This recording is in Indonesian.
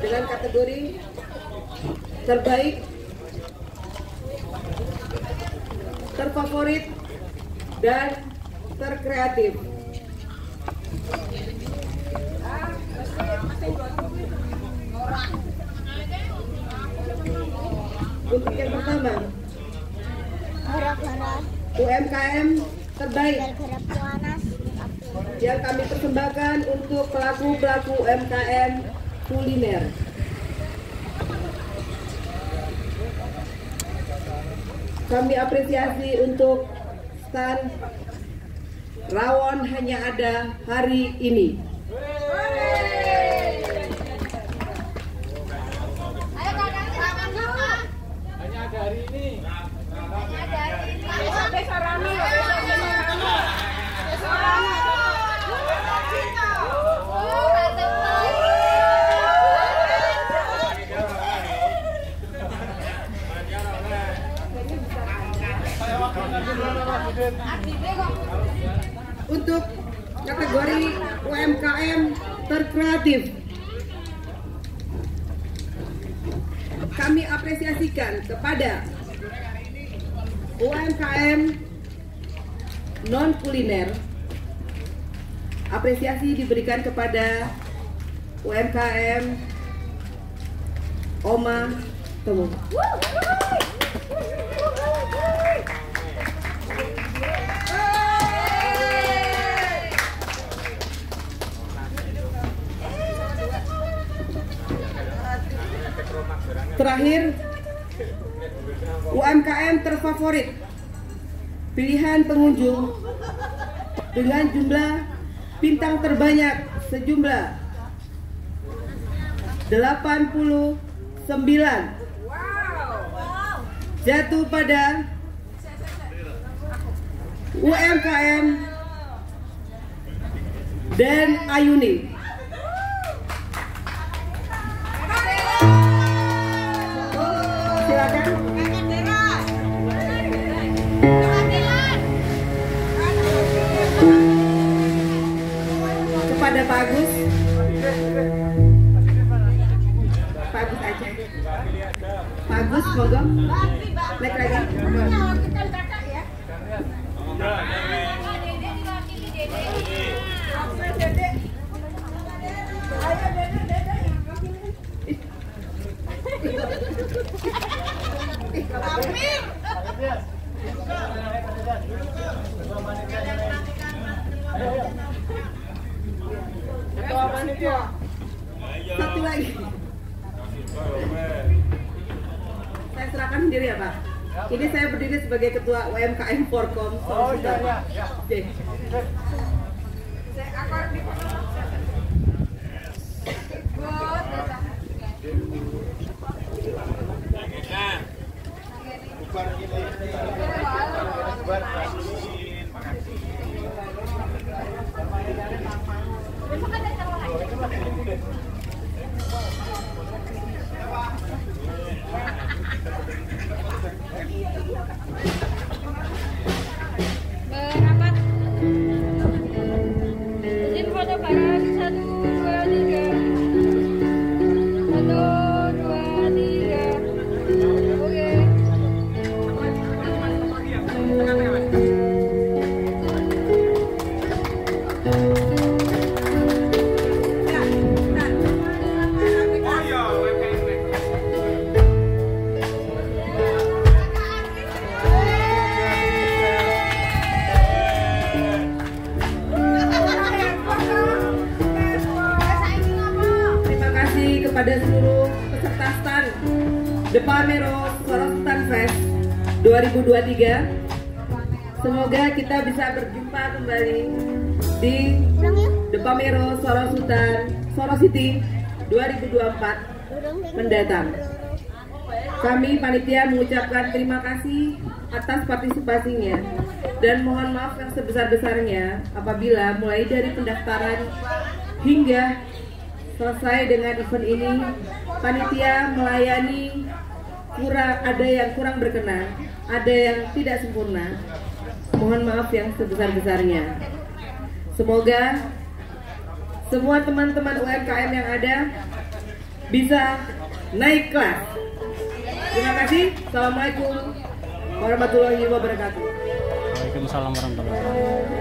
dengan kategori terbaik, terfavorit, dan terkreatif. Untuk yang pertama, UMKM terbaik yang kami persembahkan untuk pelaku-pelaku UMKM kuliner. Kami apresiasi untuk stand rawon hanya ada hari ini. Hanya ada hari ini. Untuk kategori UMKM terkreatif, kami apresiasikan kepada UMKM non kuliner. Apresiasi diberikan kepada UMKM Oma Temu. Terakhir, UMKM terfavorit, pilihan pengunjung dengan jumlah bintang terbanyak sejumlah 89, jatuh pada UMKM Den Ayuni. Silakan. Kepada Pak Agus. Pak Agus aja. Pak Agus, monggo. Naik lagi. Satu lagi. Saya serahkan sendiri ya Pak. Ini saya berdiri sebagai ketua UMKM Forkom. Oh iya. Oke. Saya akor di Berapat. Izin foto bareng 1, 2, 3. Foto 2, 3. Oke. Kepada seluruh peserta stand Depamero Sorosutan Fest 2023. Semoga kita bisa berjumpa kembali di Depamero Sorosutan Sorosity 2024 mendatang. Kami panitia mengucapkan terima kasih atas partisipasinya dan mohon maaf yang sebesar-besarnya apabila mulai dari pendaftaran hingga selesai dengan event ini, panitia melayani ada yang kurang berkenan, ada yang tidak sempurna. Mohon maaf yang sebesar-besarnya. Semoga semua teman-teman UMKM yang ada bisa naik kelas. Terima kasih. Assalamualaikum warahmatullahi wabarakatuh. Waalaikumsalam warahmatullahi wabarakatuh.